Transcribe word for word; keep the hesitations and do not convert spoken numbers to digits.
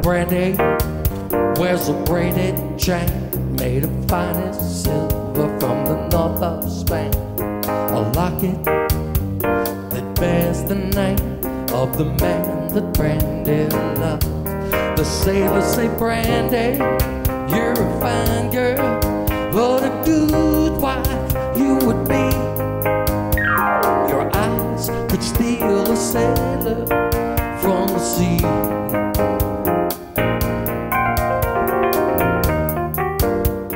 Brandy wears a braided chain made of finest silver from the north of Spain. A locket that bears the name of the man that Brandy loved. The sailors say, Brandy, you're a fine girl, what a good wife you would be. Your eyes could steal a sailor from the sea.